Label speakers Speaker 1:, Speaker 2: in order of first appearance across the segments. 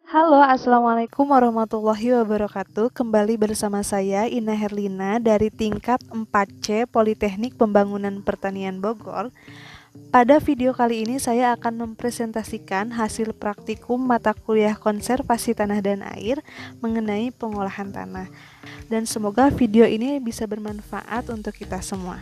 Speaker 1: Halo, Assalamualaikum warahmatullahi wabarakatuh. Kembali bersama saya Ina Herlina dari tingkat 4C Politeknik Pembangunan Pertanian Bogor. Pada video kali ini saya akan mempresentasikan hasil praktikum mata kuliah konservasi tanah dan air mengenai pengolahan tanah. Dan semoga video ini bisa bermanfaat untuk kita semua.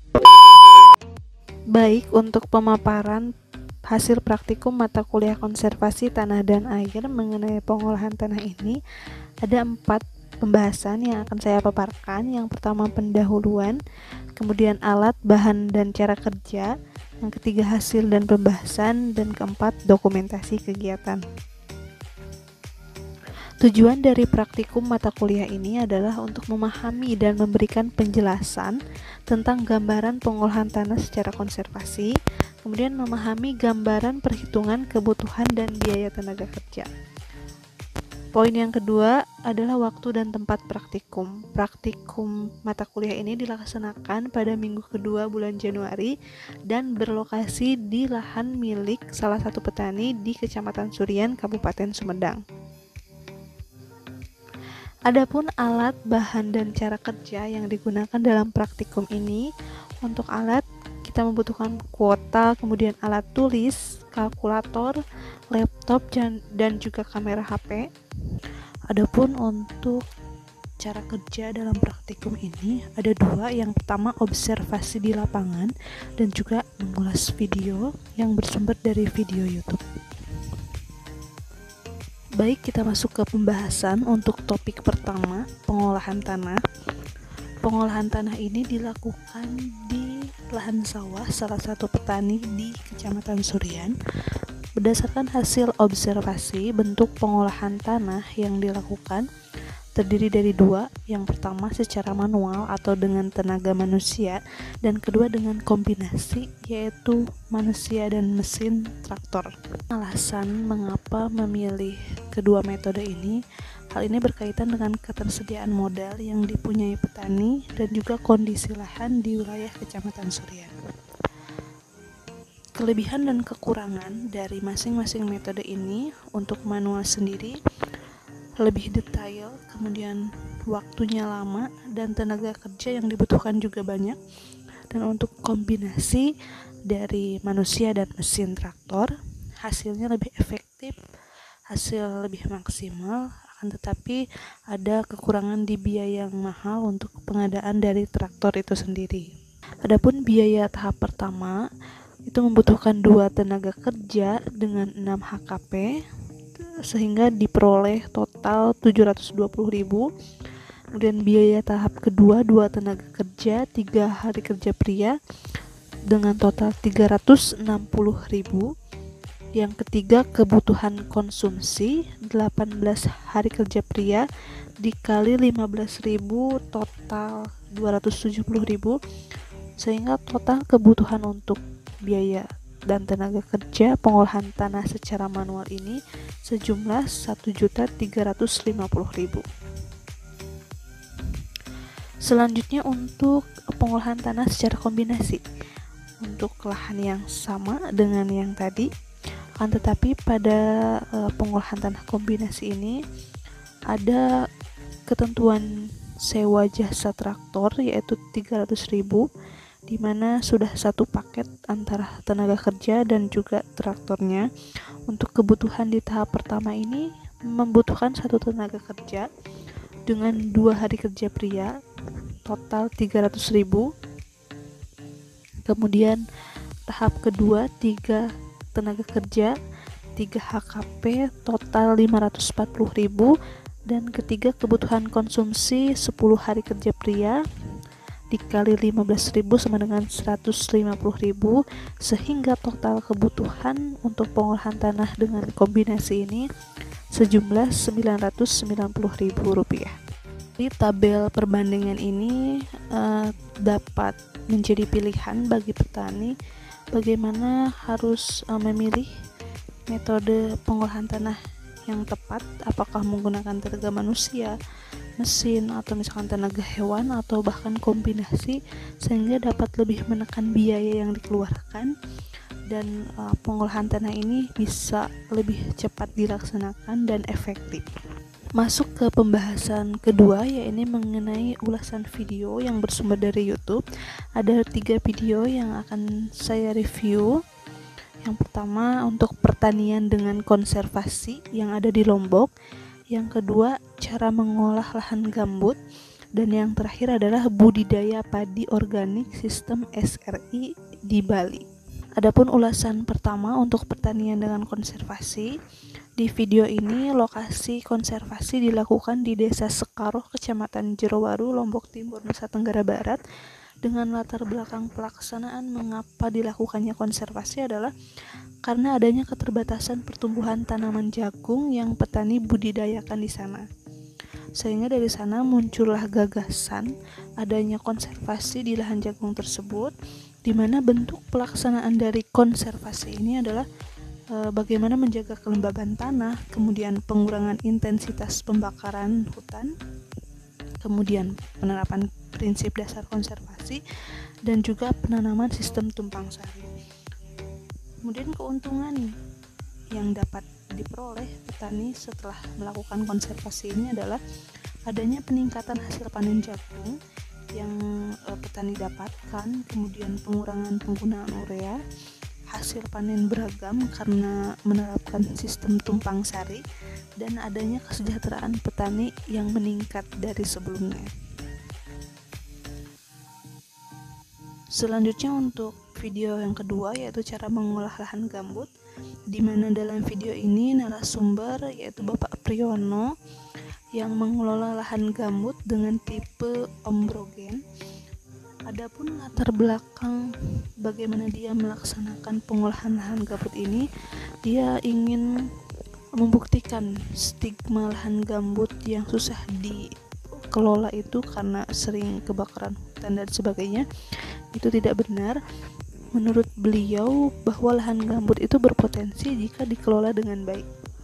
Speaker 1: Baik, untuk pemaparan hasil praktikum mata kuliah konservasi tanah dan air mengenai pengolahan tanah ini, ada 4 pembahasan yang akan saya paparkan. Yang pertama pendahuluan, kemudian alat, bahan, dan cara kerja, yang ketiga hasil dan pembahasan, dan keempat dokumentasi kegiatan. Tujuan dari praktikum mata kuliah ini adalah untuk memahami dan memberikan penjelasan tentang gambaran pengolahan tanah secara konservasi, kemudian memahami gambaran perhitungan kebutuhan dan biaya tenaga kerja. Poin yang kedua adalah waktu dan tempat praktikum. Praktikum mata kuliah ini dilaksanakan pada minggu kedua bulan Januari dan berlokasi di lahan milik salah satu petani di Kecamatan Surian, Kabupaten Sumedang. Adapun alat, bahan, dan cara kerja yang digunakan dalam praktikum ini, untuk alat kita membutuhkan kuota, kemudian alat tulis, kalkulator, laptop, dan juga kamera HP. Adapun untuk cara kerja dalam praktikum ini ada 2. Yang pertama observasi di lapangan dan juga mengulas video yang bersumber dari video YouTube. Baik, kita masuk ke pembahasan untuk topik pertama, pengolahan tanah. Pengolahan tanah ini dilakukan di lahan sawah salah satu petani di Kecamatan Surian. Berdasarkan hasil observasi, bentuk pengolahan tanah yang dilakukan terdiri dari 2. Yang pertama secara manual atau dengan tenaga manusia, dan kedua dengan kombinasi yaitu manusia dan mesin traktor. Alasan mengapa memilih kedua metode ini, hal ini berkaitan dengan ketersediaan modal yang dipunyai petani dan juga kondisi lahan di wilayah Kecamatan Surian. Kelebihan dan kekurangan dari masing-masing metode ini, untuk manual sendiri lebih detail, kemudian waktunya lama dan tenaga kerja yang dibutuhkan juga banyak. Dan untuk kombinasi dari manusia dan mesin traktor, hasilnya lebih efektif, hasil lebih maksimal, akan tetapi ada kekurangan di biaya yang mahal untuk pengadaan dari traktor itu sendiri. Adapun biaya tahap pertama itu membutuhkan 2 tenaga kerja dengan 6 HKP sehingga diperoleh total 720.000. Kemudian biaya tahap kedua 2 tenaga kerja 3 hari kerja pria dengan total 360.000. Yang ketiga kebutuhan konsumsi 18 hari kerja pria dikali 15.000 total 270.000, sehingga total kebutuhan untuk biaya dan tenaga kerja pengolahan tanah secara manual ini sejumlah 1.350.000. Selanjutnya untuk pengolahan tanah secara kombinasi, untuk lahan yang sama dengan yang tadi, akan tetapi pada pengolahan tanah kombinasi ini ada ketentuan sewa jasa traktor yaitu 300.000, di mana sudah satu paket antara tenaga kerja dan juga traktornya. Untuk kebutuhan di tahap pertama ini membutuhkan 1 tenaga kerja dengan 2 hari kerja pria total 300.000. Kemudian tahap kedua 3 tenaga kerja 3 HKP total 540.000, dan ketiga kebutuhan konsumsi 10 hari kerja pria dikali 15.000 sama dengan 150.000, sehingga total kebutuhan untuk pengolahan tanah dengan kombinasi ini sejumlah 990.000 rupiah. Di tabel perbandingan ini dapat menjadi pilihan bagi petani bagaimana harus memilih metode pengolahan tanah yang tepat, apakah menggunakan tenaga manusia, mesin, atau misalkan tenaga hewan, atau bahkan kombinasi, sehingga dapat lebih menekan biaya yang dikeluarkan dan pengolahan tanah ini bisa lebih cepat dilaksanakan dan efektif. Masuk ke pembahasan kedua, yaitu mengenai ulasan video yang bersumber dari YouTube. Ada 3 video yang akan saya review. Yang pertama untuk pertanian dengan konservasi yang ada di Lombok. Yang kedua cara mengolah lahan gambut. Dan yang terakhir adalah budidaya padi organik sistem SRI di Bali. Adapun ulasan pertama untuk pertanian dengan konservasi, di video ini lokasi konservasi dilakukan di Desa Sekaroh, Kecamatan Jerowaru, Lombok Timur, Nusa Tenggara Barat. Dengan latar belakang pelaksanaan mengapa dilakukannya konservasi adalah karena adanya keterbatasan pertumbuhan tanaman jagung yang petani budidayakan di sana. Sehingga dari sana muncullah gagasan adanya konservasi di lahan jagung tersebut, di mana bentuk pelaksanaan dari konservasi ini adalah bagaimana menjaga kelembaban tanah, kemudian pengurangan intensitas pembakaran hutan, kemudian penerapan prinsip dasar konservasi, dan juga penanaman sistem tumpang sari. Kemudian keuntungan yang dapat diperoleh petani setelah melakukan konservasi ini adalah adanya peningkatan hasil panen jagung yang petani dapatkan, kemudian pengurangan penggunaan urea, hasil panen beragam karena menerapkan sistem tumpang sari, dan adanya kesejahteraan petani yang meningkat dari sebelumnya. Selanjutnya untuk video yang kedua, yaitu cara mengolah lahan gambut, di mana dalam video ini narasumber yaitu Bapak Priyono yang mengelola lahan gambut dengan tipe ombrogen. Adapun latar belakang bagaimana dia melaksanakan pengolahan lahan gambut ini, dia ingin membuktikan stigma lahan gambut yang susah dikelola itu karena sering kebakaran hutan dan sebagainya, itu tidak benar. Menurut beliau bahwa lahan gambut itu berpotensi jika dikelola dengan baik.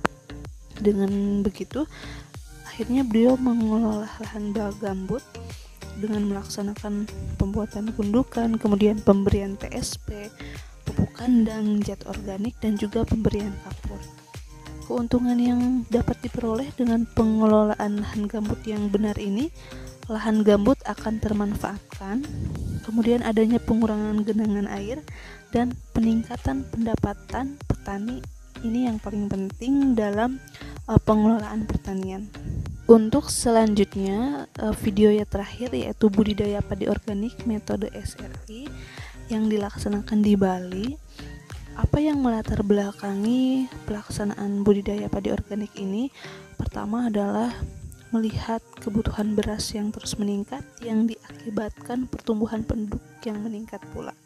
Speaker 1: Dengan begitu, akhirnya beliau mengelola lahan gambut dengan melaksanakan pembuatan gundukan, kemudian pemberian TSP, pupuk kandang, zat organik, dan juga pemberian kapur. Keuntungan yang dapat diperoleh dengan pengelolaan lahan gambut yang benar ini, lahan gambut akan termanfaatkan, kemudian adanya pengurangan genangan air, dan peningkatan pendapatan petani. Ini yang paling penting dalam pengelolaan pertanian. Untuk selanjutnya, video yang terakhir yaitu budidaya padi organik metode SRI yang dilaksanakan di Bali. Apa yang melatar belakangi pelaksanaan budidaya padi organik ini? Pertama adalah melihat kebutuhan beras yang terus meningkat yang diakibatkan pertumbuhan penduduk yang meningkat pula.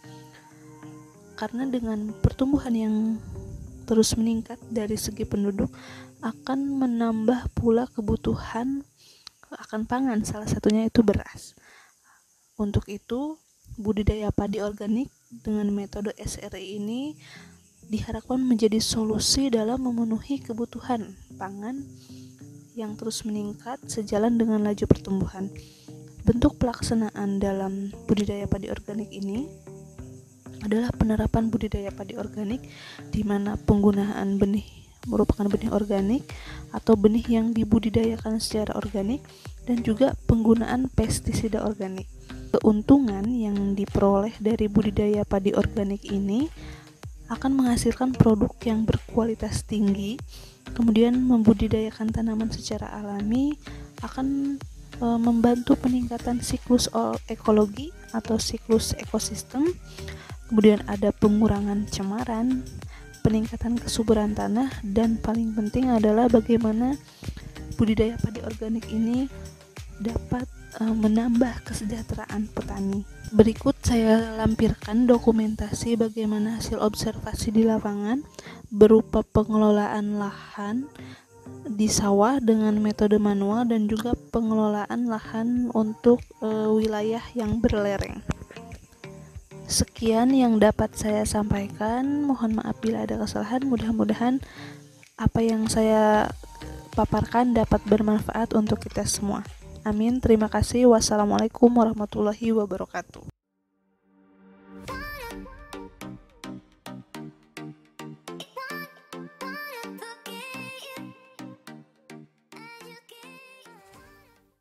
Speaker 1: Karena dengan pertumbuhan yang terus meningkat dari segi penduduk akan menambah pula kebutuhan akan pangan, salah satunya itu beras. Untuk itu, budidaya padi organik dengan metode SRI ini diharapkan menjadi solusi dalam memenuhi kebutuhan pangan yang terus meningkat sejalan dengan laju pertumbuhan. Bentuk pelaksanaan dalam budidaya padi organik ini adalah penerapan budidaya padi organik di mana penggunaan benih merupakan benih organik atau benih yang dibudidayakan secara organik, dan juga penggunaan pestisida organik. Keuntungan yang diperoleh dari budidaya padi organik ini akan menghasilkan produk yang berkualitas tinggi, kemudian membudidayakan tanaman secara alami akan membantu peningkatan siklus ekologi atau siklus ekosistem, kemudian ada pengurangan cemaran, peningkatan kesuburan tanah, dan paling penting adalah bagaimana budidaya padi organik ini dapat menambah kesejahteraan petani. Berikut saya lampirkan dokumentasi bagaimana hasil observasi di lapangan berupa pengelolaan lahan di sawah dengan metode manual dan juga pengelolaan lahan untuk wilayah yang berlereng. Sekian yang dapat saya sampaikan. Mohon maaf bila ada kesalahan. Mudah-mudahan apa yang saya paparkan dapat bermanfaat untuk kita semua. Amin. Terima kasih. Wassalamualaikum warahmatullahi wabarakatuh.